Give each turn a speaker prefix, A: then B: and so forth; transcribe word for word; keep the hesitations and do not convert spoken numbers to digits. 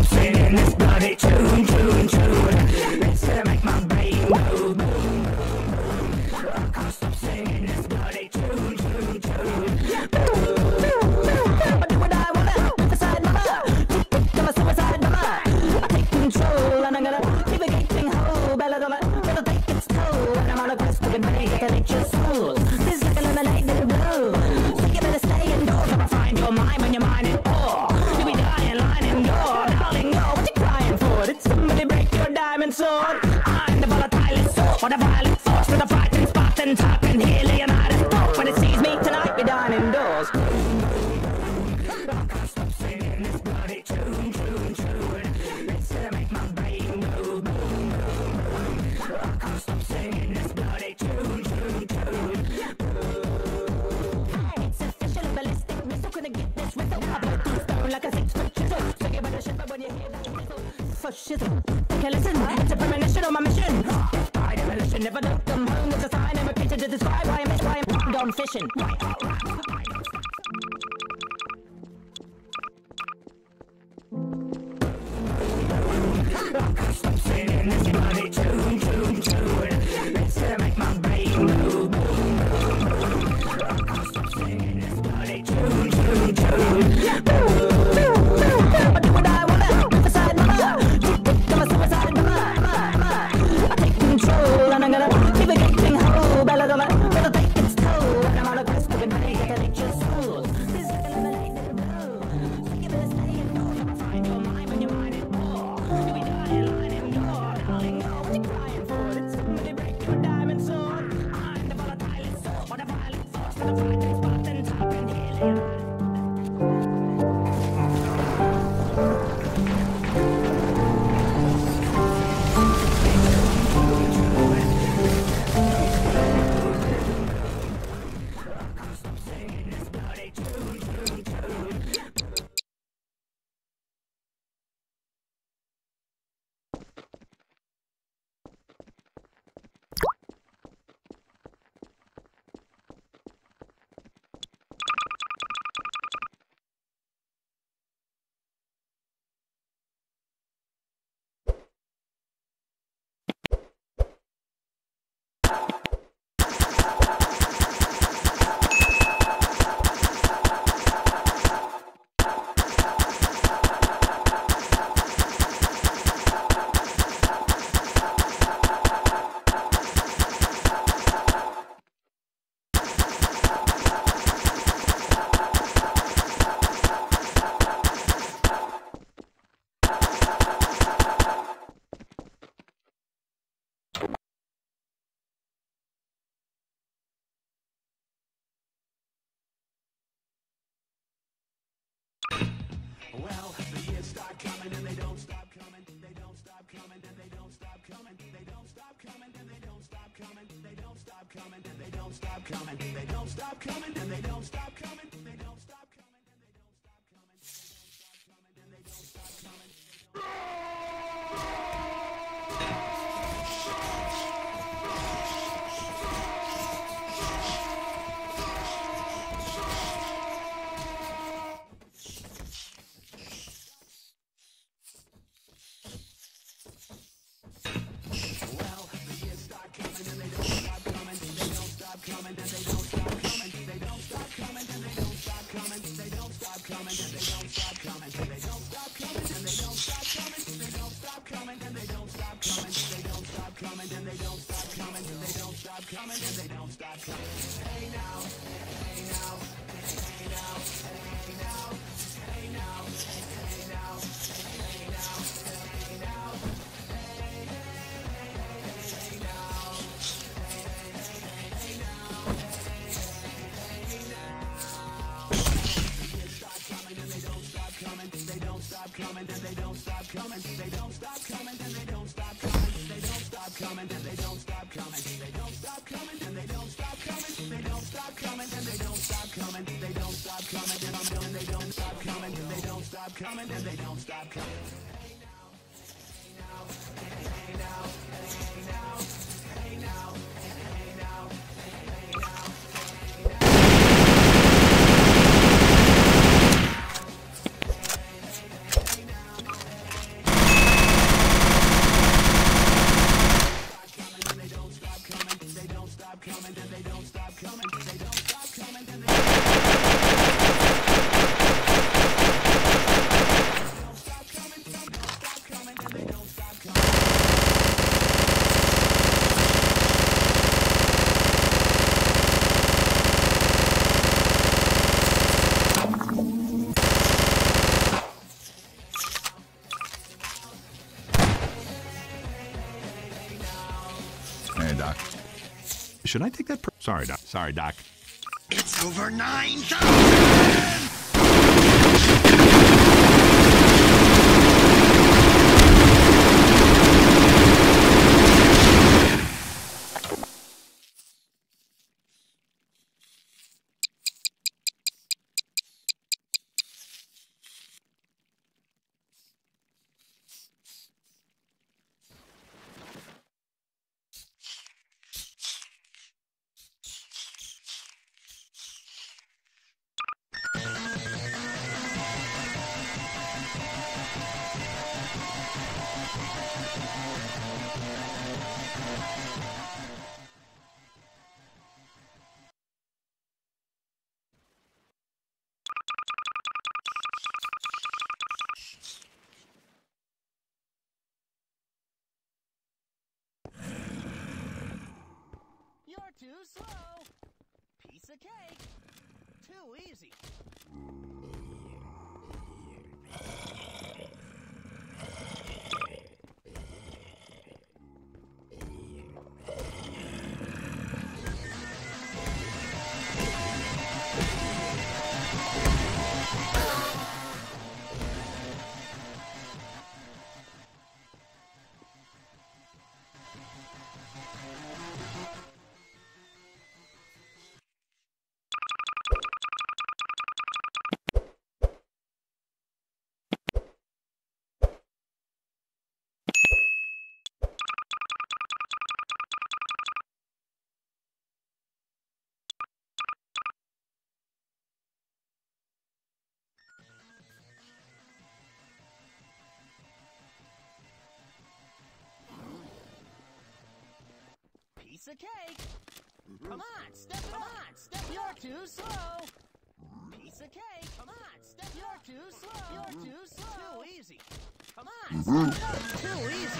A: singing this bloody tune, tune, tune. It's gonna make my brain go boom, boom, boom. I can't stop singing this bloody tune, tune, tune. Boom, boom, boom. I do what I wanna, decide mama. To my suicide mama. I take control and I'm gonna keep a gaping hole. Belladonna, it'll take its toll. And I'm on a quest to convey to nature's soul. This is like a lemonade that'll blow. So you better stay indoors. I'ma find your mind when you're mine in awe. You'll be dying, lying in your darling, oh, what you crying for? Did somebody break your diamond sword? I'm the volatile sword for the violent force to the fighting spot and talk and hear Leonidas talk. When it sees me tonight, we dine indoors. I can't stop singing this bloody tune, tune, tune. It's gonna make my brain go boom, boom, boom. I can't stop singing this bloody tune, tune, tune. It's official, ballistic missile, couldn't get this whistle. I blow through stone like a six-foot chisel. So give it a shiver when you hear that whistle. For shizzle, okay, listen, it's a premonition on my mission. By demolition, never duck them home. There's a sign and repeated to describe why I'm why I'm gone fishing. Right, right, right. I can't stop singing this bloody tune, tune, tune. It's gonna make my brain go boom, boom, boom. I can't stop singing this bloody tune, tune, tune. Boom, boom, boom, boom. I do what I wanna, decide mama. To my suicide mama. I take control and I'm gonna keep a gaping hole. Belladonna, it'll take its toll. And I'm on a quest to convey to nature's soul. This is like a lemonade that'll blow. So you better stay indoors. I'ma find your mind when you're mine in awe. You'll be dying, lying in your darling, oh, what you crying for? Did somebody break your diamond sword? I'm the volatile sword for the violent force to the fighting spot and talk and hear Leonidas.
B: Well, the years start coming and they don't stop coming. They don't stop coming and they don't stop coming. They don't stop coming and they don't stop coming. They don't stop coming and they don't stop coming. They don't stop coming and they don't stop coming. They don't stop coming and they don't stop coming. They don't stop coming and they don't stop coming. Coming and they don't stop coming. Hey now, hey now, hey now, hey now, hey now, hey now, hey now, hey now.
C: Hey, Doc. Should I take that? Per Sorry, Doc. Sorry, Doc.
B: It's over nine thousand!
D: You're too slow. Piece of cake. Too easy. Piece of cake. Come on, step it Come up. on, step it You're up. too slow. Piece of cake. Come on, step You're too slow. You're too slow. Too easy. Come on, step it up. Too easy.